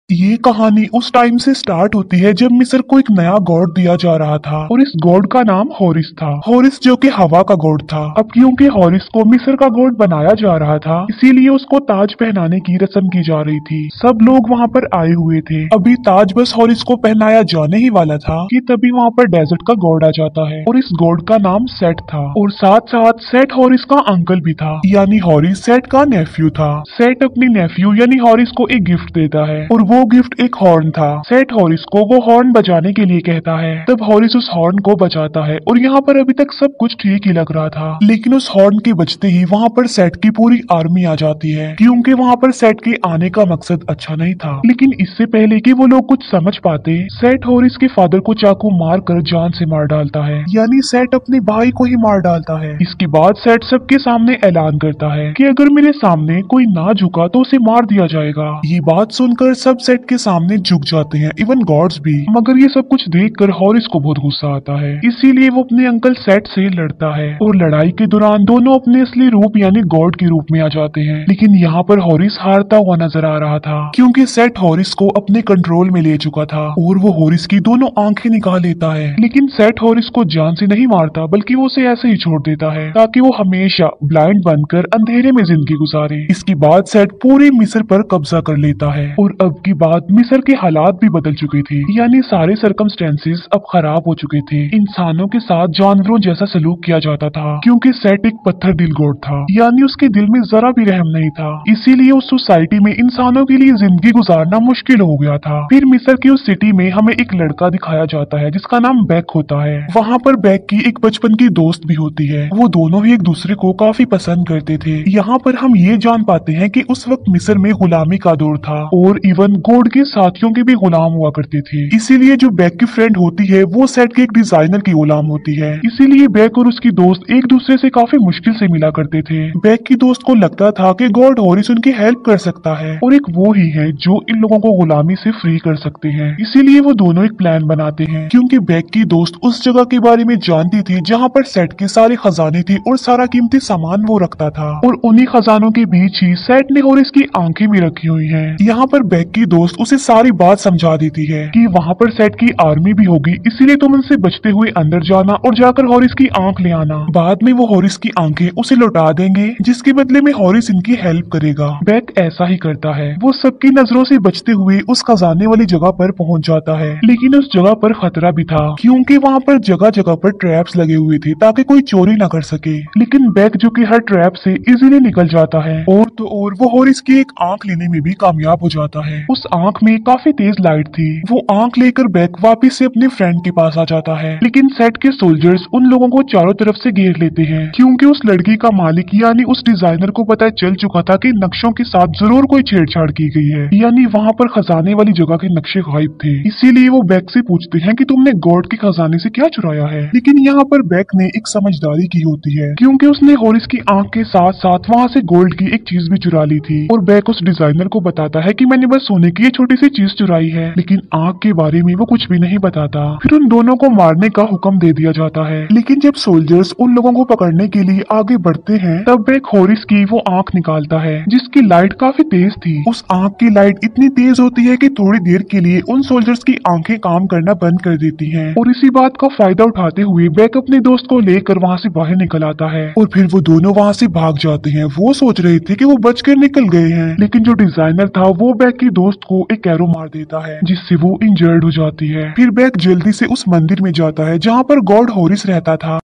ये कहानी उस टाइम से स्टार्ट होती है जब मिस्र को एक नया गॉड दिया जा रहा था और इस गॉड का नाम हॉरिस था। हॉरिस जो कि हवा का गॉड था। अब क्योंकि हॉरिस को मिस्र का गॉड बनाया जा रहा था, इसीलिए उसको ताज पहनाने की रस्म की जा रही थी। सब लोग वहाँ पर आए हुए थे। अभी ताज बस हॉरिस को पहनाया जाने ही वाला था कि तभी वहाँ पर डेजर्ट का गॉड आ जाता है और इस गॉड का नाम सेट था और साथ साथ सेट हॉरिस का अंकल भी था, यानी हॉरिस सेट का नेफ्यू था। सेट अपनी नेफ्यू यानी हॉरिस को एक गिफ्ट देता है और वो गिफ्ट एक हॉर्न था। सेट हॉरिस को वो हॉर्न बजाने के लिए कहता है। तब हॉरिस उस हॉर्न को बजाता है और यहाँ पर अभी तक सब कुछ ठीक ही लग रहा था, लेकिन उस हॉर्न के बजते ही वहाँ पर सेट की पूरी आर्मी आ जाती है, क्योंकि वहाँ पर सेट के आने का मकसद अच्छा नहीं था। लेकिन इससे पहले कि वो लोग कुछ समझ पाते, सेट हॉरिस के फादर को चाकू मार कर जान से मार डालता है, यानी सेट अपने भाई को ही मार डालता है। इसके बाद सेट सबके सामने ऐलान करता है कि अगर मेरे सामने कोई ना झुका तो उसे मार दिया जाएगा। ये बात सुनकर सब सेट के सामने झुक जाते हैं, इवन गॉड्स भी। मगर ये सब कुछ देखकर हॉरिस को बहुत गुस्सा आता है, इसीलिए वो अपने अंकल सेट से लड़ता है और लड़ाई के दौरान दोनों अपने असली रूप यानी गॉड के रूप में आ जाते हैं। लेकिन यहाँ पर हॉरिस हारता हुआ नजर आ रहा था, क्योंकि सेट हॉरिस को अपने कंट्रोल में ले चुका था और वो हॉरिस की दोनों आंखें निकाल लेता है। लेकिन सेट हॉरिस को जान से नहीं मारता, बल्कि वो उसे ऐसे ही छोड़ देता है ताकि वो हमेशा ब्लाइंड बनकर अंधेरे में जिंदगी गुजारे। इसके बाद सेट पूरे मिस्र पर कब्जा कर लेता है और अब की बात मिस्र के हालात भी बदल चुके थे, यानी सारे सर्कमस्टेंसेस अब खराब हो चुके थे। इंसानों के साथ जानवरों जैसा सलूक किया जाता था, क्योंकि सेट एक पत्थर दिल गॉड था, यानी उसके दिल में जरा भी रहम नहीं था। इसीलिए उस सोसाइटी में इंसानों के लिए जिंदगी गुजारना मुश्किल हो गया था। फिर मिस्र की उस सिटी में हमें एक लड़का दिखाया जाता है जिसका नाम बैक होता है। वहाँ पर बैक की एक बचपन की दोस्त भी होती है। वो दोनों ही एक दूसरे को काफी पसंद करते थे। यहाँ पर हम ये जान पाते हैं कि उस वक्त मिस्र में गुलामी का दौर था और इवन गॉड के साथियों के भी गुलाम हुआ करते थे। इसीलिए जो बैक की फ्रेंड होती है वो सेट के एक डिजाइनर की गुलाम होती है। इसीलिए बैक और उसकी दोस्त एक दूसरे से काफी मुश्किल से मिला करते थे। बैक की दोस्त को लगता था कि गॉड हॉरिस उनकी हेल्प कर सकता है और एक वो ही है जो इन लोगों को गुलामी से फ्री कर सकते हैं। इसीलिए वो दोनों एक प्लान बनाते हैं, क्योंकि बैक की दोस्त उस जगह के बारे में जानती थी जहाँ पर सेट के सारे खजाने थे और सारा कीमती सामान वो रखता था, और उन्हीं खजानों के बीच ही सेट ने हॉरिस की आंखें भी रखी हुई है। यहाँ पर बैक की दोस्त उसे सारी बात समझा देती है कि वहाँ पर सेट की आर्मी भी होगी, इसीलिए तुम उनसे बचते हुए अंदर जाना और जाकर हॉरिस की आंख ले आना। बाद में वो हॉरिस की आंखें उसे लौटा देंगे, जिसके बदले में हॉरिस इनकी हेल्प करेगा। बैक ऐसा ही करता है। वो सबकी नजरों से बचते हुए उस खजाने वाली जगह पर पहुंच जाता है, लेकिन उस जगह पर खतरा भी था, क्योंकि वहाँ पर जगह जगह पर ट्रैप्स लगे हुए थे ताकि कोई चोरी न कर सके। लेकिन बैक जो कि हर ट्रैप से इजीली निकल जाता है, और तो और वो हॉरिस की एक आंख लेने में भी कामयाब हो जाता है। उस आंख में काफी तेज लाइट थी। वो आंख लेकर बैक वापिस से अपने फ्रेंड के पास आ जाता है, लेकिन सेट के सोल्जर्स उन लोगों को चारों तरफ से घेर लेते हैं, क्योंकि उस लड़की का मालिक यानी उस डिजाइनर को पता चल चुका था कि नक्शों के साथ जरूर कोई छेड़छाड़ की गई है, यानी वहाँ पर खजाने वाली जगह के नक्शे गायब थे। इसीलिए वो बैक से पूछते हैं कि तुमने गॉड के खजाने से क्या चुराया है। लेकिन यहाँ पर बैक ने एक समझदारी की होती है, क्योंकि उसने हॉरिस की आंख के साथ साथ वहाँ से गोल्ड की एक चीज भी चुरा ली थी, और बैक उस डिजाइनर को बताता है कि मैंने बस सोने की ये छोटी सी चीज चुराई है, लेकिन आंख के बारे में वो कुछ भी नहीं बताता। फिर उन दोनों को मारने का हुक्म दे दिया जाता है। लेकिन जब सोल्जर्स उन लोगों को पकड़ने के लिए आगे बढ़ते हैं, तब बैक हॉरिस की वो आंख निकालता है जिसकी लाइट काफी तेज थी। उस आंख की लाइट इतनी तेज होती है कि थोड़ी देर के लिए उन सोल्जर्स की आंखें काम करना बंद कर देती हैं, और इसी बात का फायदा उठाते हुए बैक अपने दोस्त को लेकर वहाँ से बाहर निकल आता है, और फिर वो दोनों वहाँ से भाग जाते हैं। वो सोच रहे थे कि वो बचकर निकल गए हैं, लेकिन जो डिजाइनर था वो बैक की दोस्त को एक एरो मार देता है, जिससे वो इंजर्ड हो जाती है। फिर बैक जल्दी से उस मंदिर में जाता है जहाँ पर गॉड हॉरिस रहता था।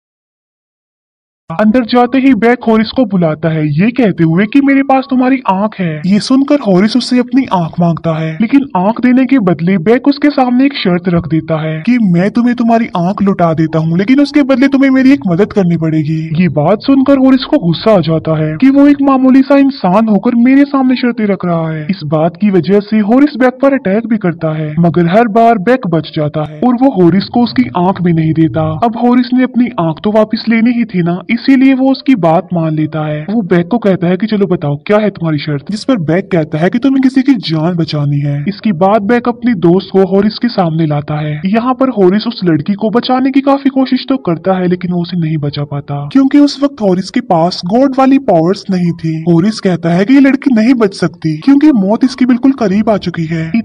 अंदर जाते ही बैक हॉरिस को बुलाता है, ये कहते हुए कि मेरे पास तुम्हारी आंख है। ये सुनकर हॉरिस उससे अपनी आंख मांगता है, लेकिन आंख देने के बदले बैक उसके सामने एक शर्त रख देता है कि मैं तुम्हें तुम्हारी आंख लौटा देता हूँ, लेकिन उसके बदले तुम्हें मेरी एक मदद करनी पड़ेगी। ये बात सुनकर हॉरिस को गुस्सा आ जाता है कि वो एक मामूली सा इंसान होकर मेरे सामने शर्तें रख रहा है। इस बात की वजह से हॉरिस बैक पर अटैक भी करता है, मगर हर बार बैक बच जाता है और वो हॉरिस को उसकी आंख भी नहीं देता। अब हॉरिस ने अपनी आंख तो वापिस लेनी ही थी ना, इसीलिए वो उसकी बात मान लेता है। वो बैक को कहता है कि चलो बताओ क्या है तुम्हारी शर्त, जिस पर बैक कहता है कि तुम्हें किसी की जान बचानी है। इसके बाद बैक अपनी दोस्त को हॉरिस के सामने लाता है। यहाँ पर हॉरिस उस लड़की को बचाने की काफी कोशिश तो करता है, लेकिन वो उसे नहीं बचा पाता, क्योंकि उस वक्त हॉरिस के पास गॉड वाली पावर्स नहीं थी। हॉरिस कहता है कि ये लड़की नहीं बच सकती, क्योंकि मौत इसकी बिल्कुल करीब आ चुकी है।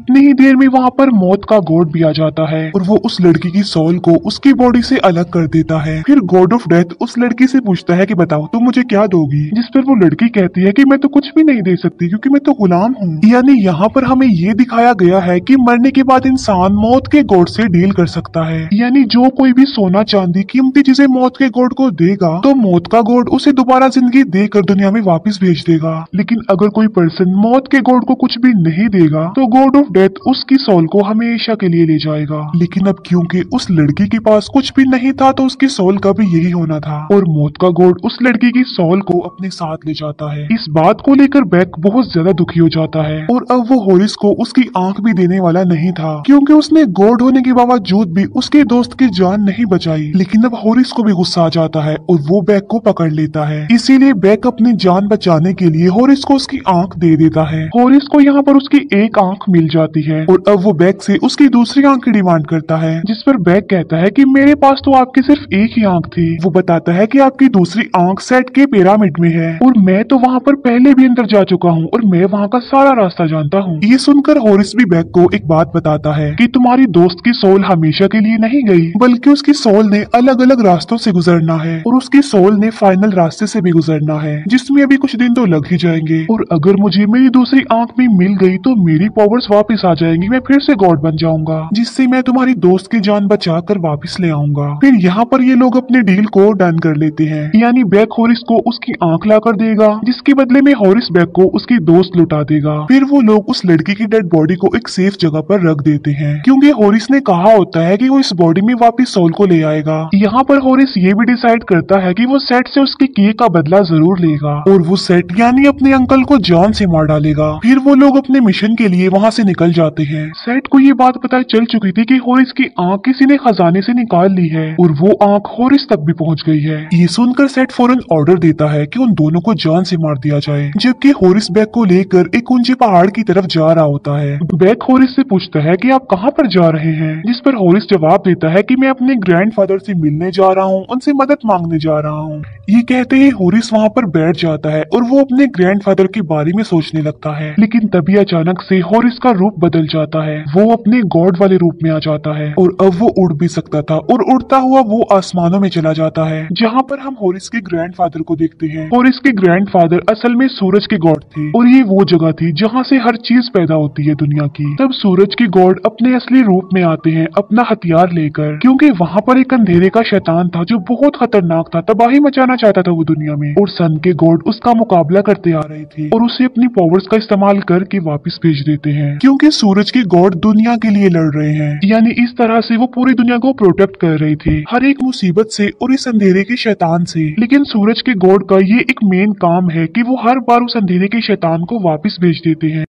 उतनी ही देर में वहाँ पर मौत का गॉड भी आ जाता है और वो उस लड़की की सोल को उसकी बॉडी से अलग कर देता है। फिर गॉड ऑफ डेथ उस लड़की से पूछता है कि बताओ तुम मुझे क्या दोगी, जिस पर वो लड़की कहती है कि मैं तो कुछ भी नहीं दे सकती क्योंकि मैं तो गुलाम हूँ। यानी यहाँ पर हमें ये दिखाया गया है कि मरने के बाद इंसान मौत के गॉड से डील कर सकता है। यानी जो कोई भी सोना चांदी कीमती चीजें मौत के गॉड को देगा तो मौत का गॉड उसे दोबारा जिंदगी देकर दुनिया में वापस भेज देगा। लेकिन अगर कोई पर्सन मौत के गॉड को कुछ भी नहीं देगा तो गॉड ऑफ डेथ उसकी सोल को हमेशा के लिए ले जाएगा। लेकिन अब क्योंकि उस लड़की के पास कुछ भी नहीं था तो उसकी सोल का भी यही होना था और मौत का गॉड उस लड़की की सोल को अपने साथ ले जाता है। इस बात को लेकर बेक बहुत ज्यादा दुखी हो जाता है और अब वो हॉरिस को उसकी आंख भी देने वाला नहीं था क्योंकि उसने गॉड होने के बावजूद भी उसके दोस्त की जान नहीं बचाई। लेकिन अब हॉरिस को भी गुस्सा आ जाता है और वो बेक को पकड़ लेता है। इसीलिए बेक अपनी जान बचाने के लिए हॉरिस को उसकी आंख दे देता है। हॉरिस को यहाँ पर उसकी एक आंख मिल जाती है और अब वो बेक से उसकी दूसरी आंख की डिमांड करता है, जिस पर बेक कहता है कि मेरे पास तो आपकी सिर्फ एक ही आंख थी। वो बताता है कि आपकी दूसरी आंख सेट के पिरामिड में है और मैं तो वहाँ पर पहले भी अंदर जा चुका हूँ और मैं वहाँ का सारा रास्ता जानता हूँ। ये सुनकर हॉरिस भी बेक को एक बात बताता है कि तुम्हारी दोस्त की सोल हमेशा के लिए नहीं गई बल्कि उसकी सोल ने अलग अलग रास्तों से गुजरना है और उसकी सोल ने फाइनल रास्ते से भी गुजरना है जिसमें अभी कुछ दिन तो लग ही जाएंगे। और अगर मुझे मेरी दूसरी आंख भी मिल गई तो मेरी पावर्स वापस आ जाएंगी, मैं फिर से गॉड बन जाऊंगा जिससे मैं तुम्हारी दोस्त की जान बचा कर वापस ले आऊंगा। फिर यहाँ पर ये लोग अपने डील को डन कर लेते हैं, यानी बेक हॉरिस को उसकी आंख ला कर देगा जिसके बदले में हॉरिस बेक को उसकी दोस्त लुटा देगा। फिर वो लोग उस लड़की की डेड बॉडी को एक सेफ जगह पर रख देते हैं क्योंकि हॉरिस ने कहा होता है कि वो इस बॉडी में वापस सोल को ले आएगा। यहाँ पर हॉरिस ये भी डिसाइड करता है कि वो सेट से उसके किए का बदला जरूर लेगा और वो सेट यानी अपने अंकल को जान से मार डालेगा। फिर वो लोग अपने मिशन के लिए वहाँ से निकल जाते हैं। सेट को ये बात पता चल चुकी थी कि हॉरिस की आंख किसी ने खजाने से निकाल ली है और वो आंख हॉरिस तक भी पहुँच गई है। ये सुनकर सेट फौरन ऑर्डर देता है कि उन दोनों को जान से मार दिया जाए, जबकि हॉरिस बेक को लेकर एक ऊंचे पहाड़ की तरफ जा रहा होता है। बेक हॉरिस से पूछता है कि आप कहाँ पर जा रहे हैं, जिस पर हॉरिस जवाब देता है कि मैं अपने ग्रैंडफादर से मिलने जा रहा हूँ, उनसे मदद मांगने जा रहा हूँ। ये कहते ही हॉरिस वहाँ पर बैठ जाता है और वो अपने ग्रैंडफादर के बारे में सोचने लगता है। लेकिन तभी अचानक से हॉरिस का रूप बदल जाता है, वो अपने गॉड वाले रूप में आ जाता है और अब वो उड़ भी सकता था और उड़ता हुआ वो आसमानों में चला जाता है, जहाँ पर हम हॉरिस के ग्रैंडफादर को देखते हैं। हॉरिस के ग्रैंडफादर असल में सूरज के गॉड थे और ये वो जगह थी जहाँ से हर चीज पैदा होती है दुनिया की। तब सूरज के गॉड अपने असली रूप में आते हैं अपना हथियार लेकर, क्योंकि वहाँ पर एक अंधेरे का शैतान था जो बहुत खतरनाक था, तबाही मचाना चाहता था वो दुनिया में, और सन के गॉड उसका मुकाबला करते आ रहे थे और उसे अपनी पावर्स का इस्तेमाल करके वापस भेज देते हैं क्योंकि सूरज के गॉड दुनिया के लिए लड़ रहे हैं। यानी इस तरह से वो पूरी दुनिया को प्रोटेक्ट कर रहे थे हर एक मुसीबत से और इस अंधेरे के शैतान से। लेकिन सूरज के गॉड का ये एक मेन काम है कि वो हर बार उस अंधेरे के शैतान को वापस भेज देते हैं।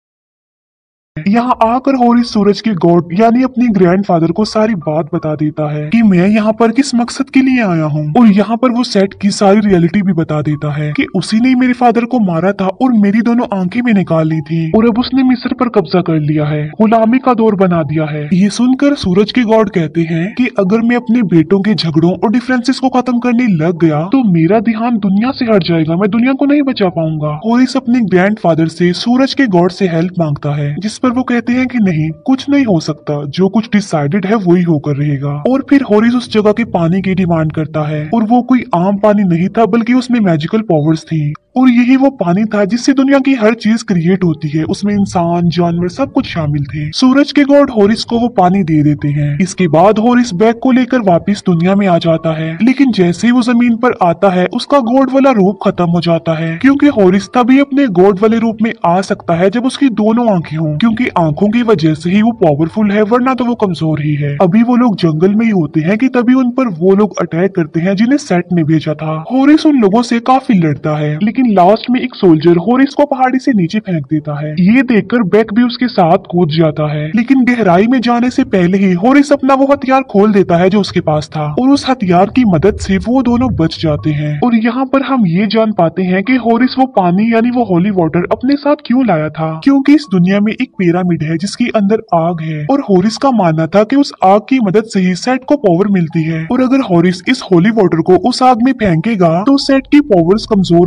यहाँ आकर हॉरिस सूरज के गॉड यानी अपने ग्रैंडफादर को सारी बात बता देता है कि मैं यहाँ पर किस मकसद के लिए आया हूँ, और यहाँ पर वो सेट की सारी रियलिटी भी बता देता है कि उसी ने मेरे फादर को मारा था और मेरी दोनों आंखें भी निकाल ली थी और अब उसने मिस्र पर कब्जा कर लिया है, गुलामी का दौर बना दिया है। ये सुनकर सूरज के गॉड कहते हैं कि अगर मैं अपने बेटों के झगड़ों और डिफरेंसेस को खत्म करने लग गया तो मेरा ध्यान दुनिया से हट जाएगा, मैं दुनिया को नहीं बचा पाऊंगा। हॉरिस अपने ग्रैंडफादर से सूरज के गॉड से हेल्प मांगता है, जिस पर वो कहते हैं कि नहीं, कुछ नहीं हो सकता, जो कुछ डिसाइडेड है वही होकर रहेगा। और फिर हॉरिस उस जगह के पानी की डिमांड करता है और वो कोई आम पानी नहीं था बल्कि उसमें मैजिकल पावर्स थी और यही वो पानी था जिससे दुनिया की हर चीज क्रिएट होती है, उसमें इंसान जानवर सब कुछ शामिल थे। सूरज के गॉड हॉरिस को वो पानी दे देते हैं। इसके बाद हॉरिस बैग को लेकर वापस दुनिया में आ जाता है, लेकिन जैसे ही वो जमीन पर आता है उसका गॉड वाला रूप खत्म हो जाता है, क्योंकि हॉरिस तभी अपने गॉड वाले रूप में आ सकता है जब उसकी दोनों आंखें हों, क्योंकि आंखों की वजह से ही वो पावरफुल है, वरना तो वो कमजोर ही है। अभी वो लोग जंगल में ही होते हैं कि तभी उन पर वो लोग अटैक करते हैं जिन्हें सेट ने भेजा था। हॉरिस उन लोगों से काफी लड़ता है, लेकिन लास्ट में एक सोल्जर हॉरिस को पहाड़ी से नीचे फेंक देता है। ये देखकर बेक भी उसके साथ कूद जाता है, लेकिन गहराई में जाने से पहले ही हॉरिस अपना वो हथियार खोल देता है जो उसके पास था, और उस हथियार की मदद से वो दोनों बच जाते हैं। और यहाँ पर हम ये जान पाते हैं कि हॉरिस वो पानी यानी वो होली वाटर अपने साथ क्यों लाया था, क्योंकि इस दुनिया में एक पिरामिड है जिसके अंदर आग है, और हॉरिस का मानना था कि उस आग की मदद से ही सेट को पावर मिलती है, और अगर हॉरिस इस होली वाटर को उस आग में फेंकेगा तो सेट की पावर्स कमजोर हो जाएंगी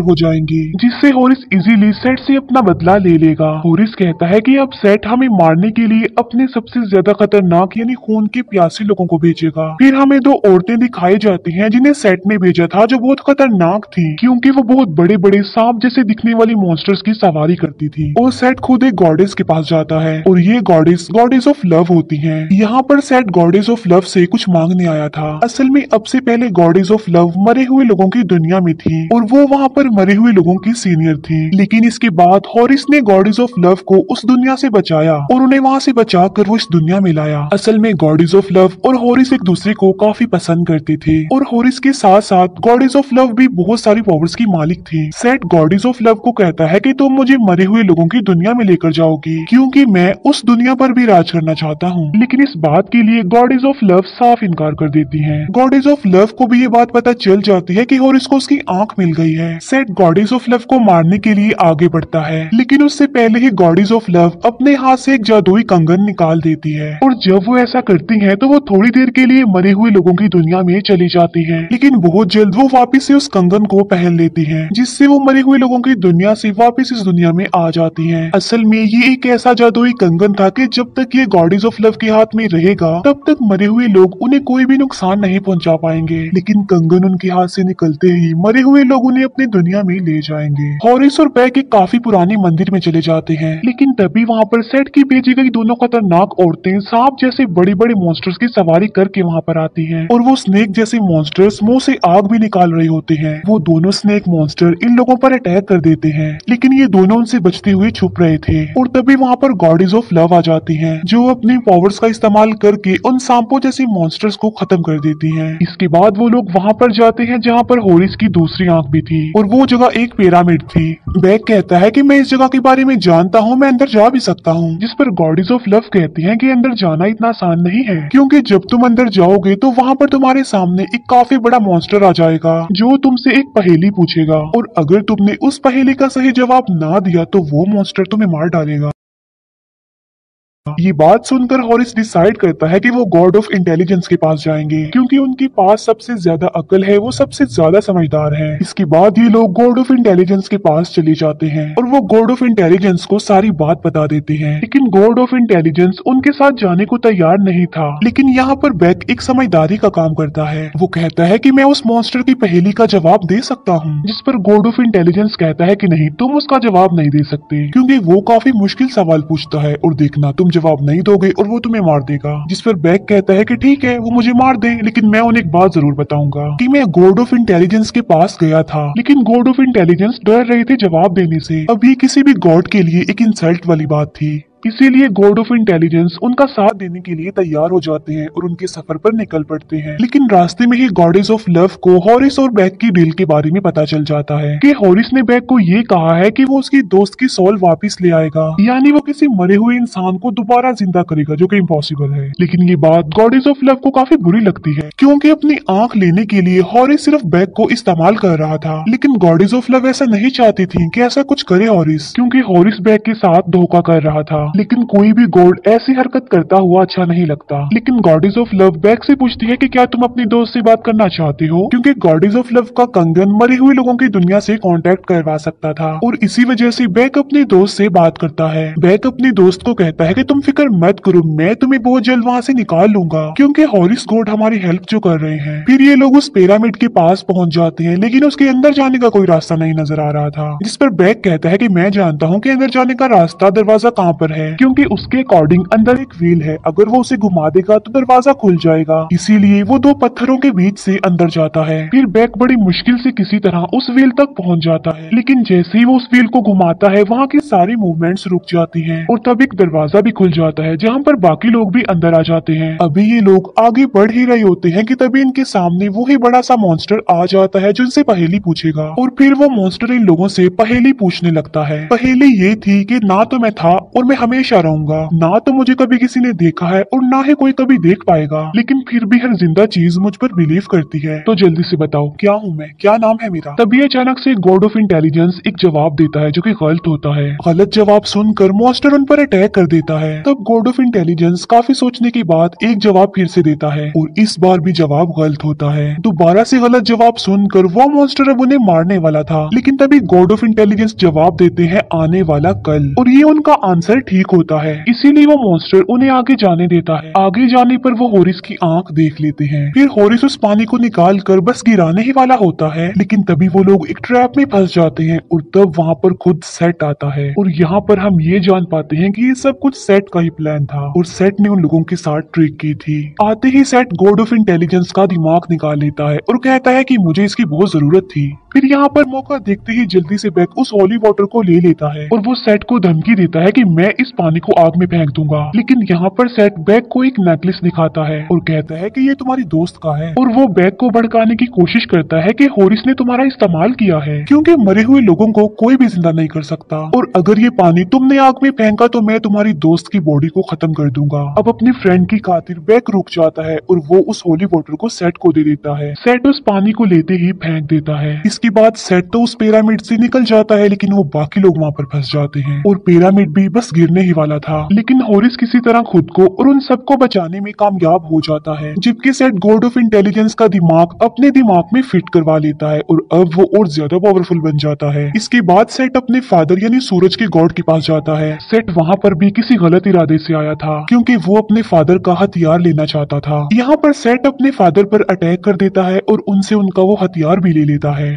जाएंगे, जिससे हॉरिस इजीली सेट से अपना बदला ले लेगा। हॉरिस कहता है कि अब सेट हमें मारने के लिए अपने सबसे ज्यादा खतरनाक यानी खून के प्यासे लोगों को भेजेगा। फिर हमें दो औरतें दिखाई जाती हैं जिन्हें सेट ने भेजा था, जो बहुत खतरनाक थी क्योंकि वो बहुत बड़े बड़े सांप जैसे दिखने वाली मॉन्स्टर्स की सवारी करती थी। और सेट खुद एक गॉडेस के पास जाता है और ये गॉडेस गॉडेस ऑफ लव होती है। यहाँ पर सेट गॉडेस ऑफ लव से कुछ मांगने आया था। असल में अब से पहले गॉडेस ऑफ लव मरे हुए लोगों की दुनिया में थी और वो वहाँ पर मरे हुए लोगों की सीनियर थी। लेकिन इसके बाद हॉरिस ने गॉडेस ऑफ लव को उस दुनिया से बचाया और उन्हें वहाँ से बचाकर वो इस दुनिया में लाया। असल में गॉडेस ऑफ लव और हॉरिस एक दूसरे को काफी पसंद करते थे और हॉरिस के साथ साथ गॉडेस ऑफ लव भी बहुत सारी पावर्स की मालिक थी। सेट गॉडेस ऑफ लव को कहता है कि तुम मुझे मरे हुए लोगों की दुनिया में लेकर जाओगी क्योंकि मैं उस दुनिया पर भी राज करना चाहता हूँ। लेकिन इस बात के लिए गॉडेस ऑफ लव साफ इनकार कर देती है। गॉडेस ऑफ लव को भी ये बात पता चल जाती है कि हॉरिस को उसकी आंख मिल गई है। सेट गॉडेस ऑफ लव को मारने के लिए आगे बढ़ता है, लेकिन उससे पहले ही गॉडेस ऑफ लव अपने हाथ से एक जादुई कंगन निकाल देती है और जब वो ऐसा करती है तो वो थोड़ी देर के लिए मरे हुए लोगों की दुनिया में चली जाती है, लेकिन बहुत जल्द वो वापस से उस कंगन को पहन लेती है, जिससे वो मरे हुए लोगों की दुनिया से वापस इस दुनिया में आ जाती है। असल में ये एक ऐसा जादुई कंगन था कि जब तक ये गॉडेस ऑफ लव के हाथ में रहेगा तब तक मरे हुए लोग उन्हें कोई भी नुकसान नहीं पहुंचा पाएंगे, लेकिन कंगन उनके हाथ से निकलते ही मरे हुए लोग उन्हें अपनी दुनिया में ले जाएंगे। हॉरिस और बैक एक काफी पुराने मंदिर में चले जाते हैं, लेकिन तभी वहाँ पर सेट की भेजी गई दोनों खतरनाक औरतें सांप जैसे बड़े बड़े मॉन्स्टर्स की सवारी करके वहाँ पर आती हैं और वो स्नेक जैसे मॉन्स्टर्स मुंह से आग भी निकाल रहे होते हैं। वो दोनों स्नेक मॉन्स्टर इन लोगों पर अटैक कर देते हैं, लेकिन ये दोनों उनसे बचते हुए छुप रहे थे और तभी वहाँ पर गॉडेस ऑफ लव आ जाती हैं, जो अपनी पावर्स का इस्तेमाल करके उन सांपों जैसे मॉन्स्टर्स को खत्म कर देती हैं। इसके बाद वो लोग वहाँ पर जाते हैं जहाँ पर हॉरिस की दूसरी आंख भी थी और वो जगह एक पिरामिड थी। बैक कहता है कि मैं इस जगह के बारे में जानता हूँ, मैं अंदर जा भी सकता हूँ, जिस पर गॉडेस ऑफ लव कहती हैं कि अंदर जाना इतना आसान नहीं है क्योंकि जब तुम अंदर जाओगे तो वहाँ पर तुम्हारे सामने एक काफी बड़ा मॉन्स्टर आ जाएगा जो तुमसे एक पहेली पूछेगा और अगर तुमने उस पहेली का सही जवाब ना दिया तो वो मॉन्स्टर तुम्हें मार डालेगा। ये बात सुनकर हॉरिस डिसाइड करता है कि वो गॉड ऑफ इंटेलिजेंस के पास जाएंगे क्योंकि उनके पास सबसे ज्यादा अक्ल है, वो सबसे ज्यादा समझदार है। इसके बाद ये लोग गॉड ऑफ इंटेलिजेंस के पास चले जाते हैं और वो गॉड ऑफ इंटेलिजेंस को सारी बात बता देते हैं, लेकिन गॉड ऑफ इंटेलिजेंस उनके साथ जाने को तैयार नहीं था। लेकिन यहाँ पर बैक एक समझदारी का काम करता है। वो कहता है कि मैं उस मॉन्स्टर की पहेली का जवाब दे सकता हूँ, जिस पर गॉड ऑफ इंटेलिजेंस कहता है कि नहीं, तुम उसका जवाब नहीं दे सकते क्योंकि वो काफी मुश्किल सवाल पूछता है और देखना तुम जवाब नहीं दोगे और वो तुम्हें मार देगा। जिस पर बैक कहता है कि ठीक है, वो मुझे मार दे, लेकिन मैं उन्हें एक बात जरूर बताऊंगा कि मैं गॉड ऑफ इंटेलिजेंस के पास गया था, लेकिन गॉड ऑफ इंटेलिजेंस डर रहे थे जवाब देने से। अब ये किसी भी गॉड के लिए एक इंसल्ट वाली बात थी, इसीलिए गॉड ऑफ इंटेलिजेंस उनका साथ देने के लिए तैयार हो जाते हैं और उनके सफर पर निकल पड़ते हैं। लेकिन रास्ते में ही गॉडेस ऑफ लव को हॉरिस और बैक की डील के बारे में पता चल जाता है कि हॉरिस ने बैक को ये कहा है कि वो उसकी दोस्त की सोल वापस ले आएगा, यानी वो किसी मरे हुए इंसान को दोबारा जिंदा करेगा, जो कि इम्पॉसिबल है। लेकिन ये बात गॉडेस ऑफ लव को काफी बुरी लगती है क्योंकि अपनी आंख लेने के लिए हॉरिस सिर्फ बैक को इस्तेमाल कर रहा था, लेकिन गॉडेस ऑफ लव ऐसा नहीं चाहती थी कि ऐसा कुछ करे हॉरिस, क्योंकि हॉरिस बैक के साथ धोखा कर रहा था। लेकिन कोई भी गॉड ऐसी हरकत करता हुआ अच्छा नहीं लगता। लेकिन गॉडेस ऑफ लव बैक से पूछती है कि क्या तुम अपनी दोस्त से बात करना चाहते हो, क्योंकि गॉडेस ऑफ लव का कंगन मरे हुए लोगों की दुनिया से कांटेक्ट करवा सकता था और इसी वजह से बैक अपनी दोस्त से बात करता है। बैक अपनी दोस्त को कहता है कि तुम फिक्र मत करो, मैं तुम्हें बहुत जल्द वहाँ से निकाल लूंगा, क्योंकि हॉरिस गॉड हमारी हेल्प जो कर रहे हैं। फिर ये लोग उस पिरामिड के पास पहुंच जाते हैं, लेकिन उसके अंदर जाने का कोई रास्ता नहीं नजर आ रहा था, जिस पर बैक कहता है कि मैं जानता हूँ कि अंदर जाने का रास्ता दरवाजा कहाँ पर है, क्योंकि उसके अकॉर्डिंग अंदर एक व्हील है, अगर वो उसे घुमा देगा तो दरवाजा खुल जाएगा। इसीलिए वो दो पत्थरों के बीच से अंदर जाता है। फिर बैक बड़ी मुश्किल से किसी तरह उस व्हील तक पहुंच जाता है, लेकिन जैसे ही वो उस व्हील को घुमाता है वहाँ की सारी मूवमेंट्स रुक जाती हैं और तब एक दरवाजा भी खुल जाता है जहाँ पर बाकी लोग भी अंदर आ जाते हैं। अभी ये लोग आगे बढ़ ही रहे होते हैं कि तभी इनके सामने वही बड़ा सा मॉन्स्टर आ जाता है जो इनसे पहेली पूछेगा और फिर वो मॉन्स्टर इन लोगों से पहेली पूछने लगता है। पहेली ये थी कि ना तो मैं था और मैं हमेशा रहूंगा। ना तो मुझे कभी किसी ने देखा है और ना ही कोई कभी देख पाएगा, लेकिन फिर भी हर जिंदा चीज मुझ पर बिलीव करती है। तो जल्दी से बताओ क्या हूँ मैं, क्या नाम है मेरा। तभी अचानक से गॉड ऑफ इंटेलिजेंस एक जवाब देता है जो कि गलत होता है। गलत जवाब सुनकर मॉन्स्टर उन पर अटैक कर देता है। तब गॉड ऑफ इंटेलिजेंस काफी सोचने के बाद एक जवाब फिर से देता है और इस बार भी जवाब गलत होता है। दोबारा से गलत जवाब सुनकर वो मॉन्स्टर अब उन्हें मारने वाला था, लेकिन तभी गॉड ऑफ इंटेलिजेंस जवाब देते हैं आने वाला कल, और ये उनका आंसर ठीक होता है। इसीलिए वो मॉन्स्टर उन्हें आगे जाने देता है। आगे जाने पर वो हॉरिस की आंख देख लेते हैं। फिर हॉरिस उस पानी को निकाल कर बस गिराने ही वाला होता है, लेकिन तभी वो लोग एक ट्रैप में फंस जाते हैं और तब वहाँ पर खुद सेट आता है। और यहाँ पर हम ये जान पाते हैं कि ये सब कुछ सेट का ही प्लान था और सेट ने उन लोगों के साथ ट्रिक की थी। आते ही सेट गॉड ऑफ इंटेलिजेंस का दिमाग निकाल लेता है और कहता है कि मुझे इसकी बहुत जरूरत थी। फिर यहाँ पर मौका देखते ही जल्दी से बैक उस होली वाटर को ले लेता है और वो सेट को धमकी देता है कि मैं इस पानी को आग में फेंक दूंगा। लेकिन यहाँ पर सेट बैक को एक नेकलेस दिखाता है और कहता है कि ये तुम्हारी दोस्त का है, और वो बैक को भड़काने की कोशिश करता है कि हॉरिस ने तुम्हारा इस्तेमाल किया है, क्योंकि मरे हुए लोगों को कोई भी जिंदा नहीं कर सकता, और अगर ये पानी तुमने आग में फेंका तो मैं तुम्हारी दोस्त की बॉडी को खत्म कर दूंगा। अब अपनी फ्रेंड की खातिर बैक रुक जाता है और वो उस होली वाटर को सेट को दे देता है। सेट उस पानी को लेते ही फेंक देता है। इसके बाद सेट तो उस पिरामिड से निकल जाता है, लेकिन वो बाकी लोग वहाँ पर फंस जाते हैं और पिरामिड भी बस गिरने ही वाला था। लेकिन हॉरिस किसी तरह खुद को और उन सबको बचाने में कामयाब हो जाता है, जबकि सेट गॉड ऑफ इंटेलिजेंस का दिमाग अपने दिमाग में फिट करवा लेता है और अब वो और ज्यादा पावरफुल बन जाता है। इसके बाद सेट अपने फादर यानी सूरज के गॉड के पास जाता है। सेट वहाँ पर भी किसी गलत इरादे से आया था, क्योंकि वो अपने फादर का हथियार लेना चाहता था। यहाँ पर सेट अपने फादर पर अटैक कर देता है और उनसे उनका वो हथियार भी ले लेता है,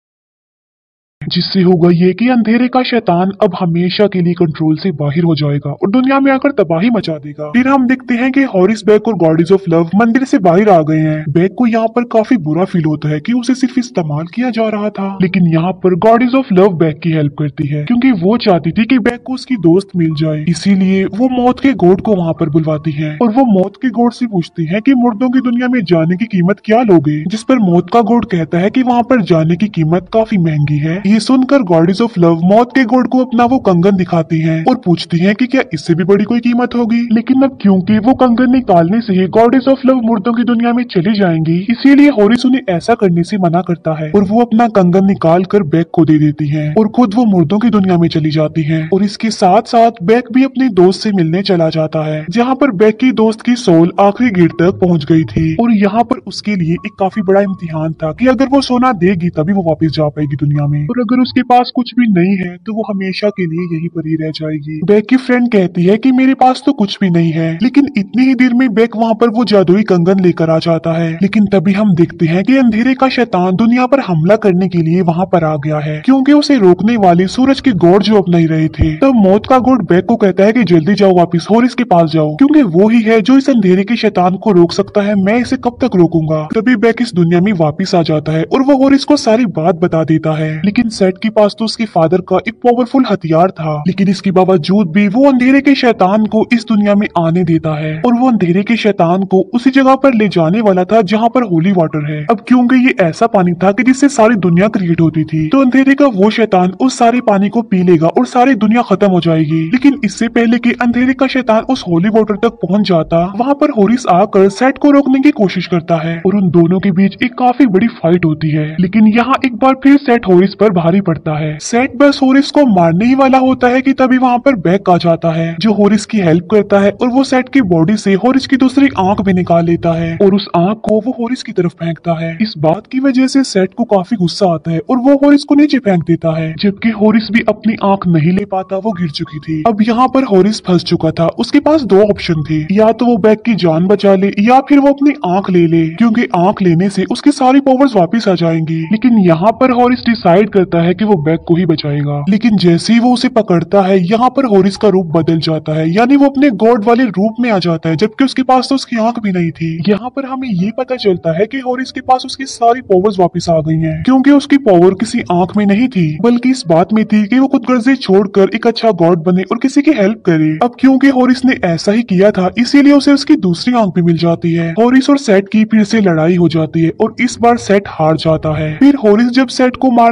जिससे होगा ये कि अंधेरे का शैतान अब हमेशा के लिए कंट्रोल से बाहर हो जाएगा और दुनिया में आकर तबाही मचा देगा। फिर हम देखते हैं कि हॉरिस बैक और गॉडेस ऑफ लव मंदिर से बाहर आ गए हैं। बैक को यहाँ पर काफी बुरा फील होता है कि उसे सिर्फ इस्तेमाल किया जा रहा था, लेकिन यहाँ पर गॉडेस ऑफ लव बैक की हेल्प करती है, क्योंकि वो चाहती थी कि बैक को उसकी दोस्त मिल जाए। इसीलिए वो मौत के गॉड को वहाँ पर बुलवाती है और वो मौत के गॉड से पूछती है कि मुर्दों की दुनिया में जाने की कीमत क्या लोगे, जिस पर मौत का गॉड कहता है कि वहाँ पर जाने की कीमत काफी महंगी है। ये सुनकर गॉडेस ऑफ लव मौत के गॉड को अपना वो कंगन दिखाती हैं और पूछती हैं कि क्या इससे भी बड़ी कोई कीमत होगी। लेकिन अब क्योंकि वो कंगन निकालने से ही गॉडेस ऑफ लव मुर्दों की दुनिया में चली जाएंगी, इसीलिए हॉरिस उन्हें ऐसा करने से मना करता है और वो अपना कंगन निकाल कर बैक को दे देती है और खुद वो मुर्दों की दुनिया में चली जाती है। और इसके साथ साथ बैक भी अपने दोस्त से मिलने चला जाता है, जहाँ पर बैक की दोस्त की सोल आखिरी गेट तक पहुँच गई थी और यहाँ पर उसके लिए एक काफी बड़ा इम्तिहान था कि अगर वो सोना देगी तभी वो वापस जा पाएगी दुनिया में, और अगर उसके पास कुछ भी नहीं है तो वो हमेशा के लिए यहीं पर ही रह जाएगी। बैक की फ्रेंड कहती है कि मेरे पास तो कुछ भी नहीं है, लेकिन इतनी ही देर में बैक वहाँ पर वो जादुई कंगन लेकर आ जाता है। लेकिन तभी हम देखते हैं कि अंधेरे का शैतान दुनिया पर हमला करने के लिए वहाँ पर आ गया है, क्योंकि उसे रोकने वाले सूरज के गॉड जो अब नहीं रहे थे। तब मौत का गॉड बैक को कहता है कि जल्दी जाओ वापिस हॉरिस के पास जाओ, क्योंकि वो ही है जो इस अंधेरे के शैतान को रोक सकता है, मैं इसे कब तक रोकूंगा। तभी बैक इस दुनिया में वापिस आ जाता है और वो हॉरिस को सारी बात बता देता है। लेकिन सेट के पास तो उसके फादर का एक पावरफुल हथियार था, लेकिन इसके बावजूद भी वो अंधेरे के शैतान को इस दुनिया में आने देता है और वो अंधेरे के शैतान को उसी जगह पर ले जाने वाला था जहाँ पर होली वाटर है। अब क्योंकि ये ऐसा पानी था कि जिससे सारी दुनिया क्रिएट होती थी, तो अंधेरे का वो शैतान उस सारे पानी को पी लेगा और सारी दुनिया खत्म हो जाएगी। लेकिन इससे पहले कि अंधेरे का शैतान उस होली वाटर तक पहुंच जाता, वहाँ पर हॉरिस आकर सेट को रोकने की कोशिश करता है और उन दोनों के बीच एक काफी बड़ी फाइट होती है। लेकिन यहाँ एक बार फिर सेट हॉरिस पर भारी पड़ता है। सेट बस हॉरिस को मारने ही वाला होता है कि तभी वहाँ पर बैक आ जाता है, जो हॉरिस की हेल्प करता है और वो सेट की बॉडी से हॉरिस की दूसरी आंख भी निकाल लेता है और उस आंख को वो हॉरिस की तरफ फेंकता है। इस बात की वजह से सेट को काफी गुस्सा आता है और वो हॉरिस को नीचे फेंक देता है, जबकि हॉरिस भी अपनी आंख नहीं ले पाता, वो गिर चुकी थी। अब यहाँ पर हॉरिस फंस चुका था। उसके पास दो ऑप्शन थे, या तो वो बैक की जान बचा ले या फिर वो अपनी आंख ले ले, क्योंकि आंख लेने से उसकी सारी पावर्स वापस आ जाएंगी। लेकिन यहाँ पर हॉरिस डिसाइड करता है कि वो बैक को ही बचाएगा। लेकिन जैसे ही वो उसे पकड़ता है, यहाँ पर हॉरिस का रूप बदल जाता है, यानी वो अपने गॉड वाले रूप में आ जाता है, जबकि उसके पास तो उसकी आंख भी नहीं थी। यहाँ पर हमें ये पता चलता है कि हॉरिस के पास उसकी सारी पावर्स वापस आ गई हैं, क्योंकि उसकी पावर किसी आंख में नहीं थी, बल्कि इस बात में थी कि वो खुद गर्जी छोड़कर एक अच्छा गॉड बने और किसी की हेल्प करे। अब क्योंकि हॉरिस ने ऐसा ही किया था, इसीलिए उसे उसकी दूसरी आंख भी मिल जाती है। हॉरिस और सेट की फिर से लड़ाई हो जाती है और इस बार सेट हार जाता है। फिर हॉरिस जब सेट को मारने वाला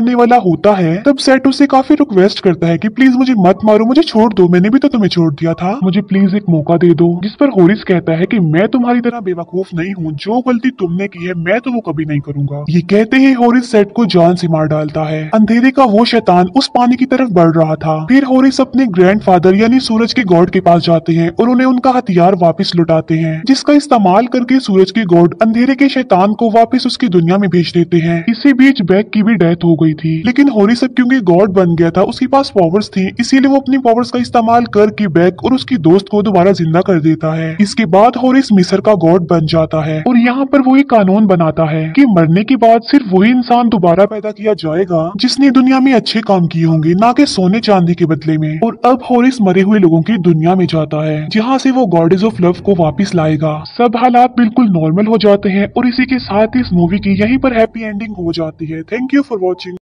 होता है तब सेट उसे काफी रिक्वेस्ट करता है कि प्लीज मुझे मत मारो, मुझे छोड़ दो, मैंने भी तो तुम्हें छोड़ दिया था, मुझे प्लीज एक मौका दे दो। जिस पर होरिस कहता है कि मैं तुम्हारी तरह बेवकूफ नहीं हूँ, जो गलती तुमने की है मैं तो वो कभी नहीं करूंगा। ये कहते ही होरिस सेट को जान से मार डालता है। अंधेरे का वो शैतान उस पानी की तरफ बढ़ रहा था। फिर होरिस अपने ग्रैंडफादर यानी सूरज के गॉड के पास जाते हैं और उन्हें उनका हथियार वापस लौटाते हैं, जिसका इस्तेमाल करके सूरज के गॉड अंधेरे के शैतान को वापस उसकी दुनिया में भेज देते हैं। इसी बीच बैक की भी डेथ हो गई थी, लेकिन होरिस अब क्योंकि गॉड बन गया था, उसके पास पावर्स थी, इसीलिए वो अपनी पावर्स का इस्तेमाल करके बैक और उसकी दोस्त को दोबारा जिंदा कर देता है। इसके बाद होरिस मिस्र का गॉड बन जाता है और यहाँ पर वो एक कानून बनाता है कि मरने के बाद सिर्फ वही इंसान दोबारा पैदा किया जाएगा जिसने दुनिया में अच्छे काम किए होंगे, ना कि सोने चांदी के बदले में। और अब होरिस मरे हुए लोगों की दुनिया में जाता है, जहाँ से वो गॉडेस ऑफ लव को वापस लाएगा। सब हालात बिल्कुल नॉर्मल हो जाते हैं और इसी के साथ इस मूवी की यहीं पर हैप्पी एंडिंग हो जाती है। Thank you for watching.